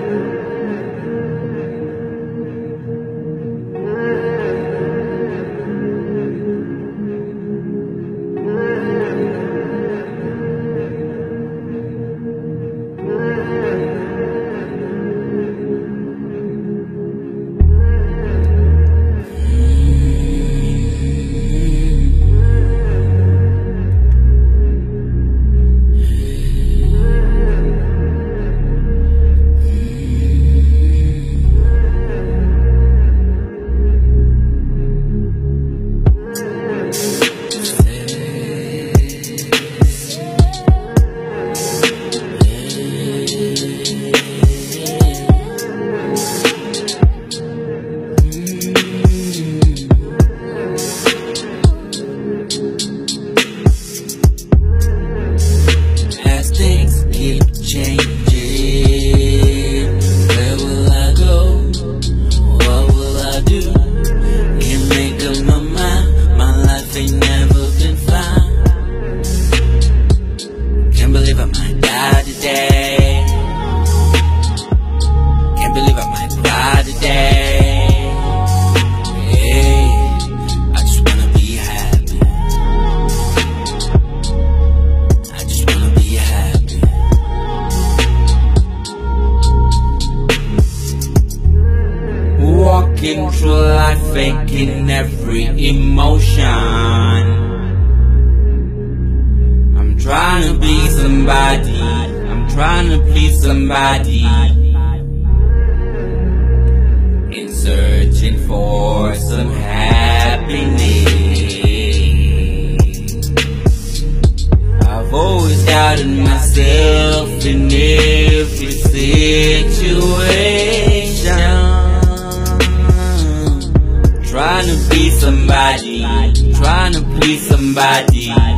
Walking through life faking every emotion. I'm trying to be somebody, I'm trying to please somebody, in searching for some happiness. I've always doubted myself in every situation, trying to be somebody, trying to please somebody.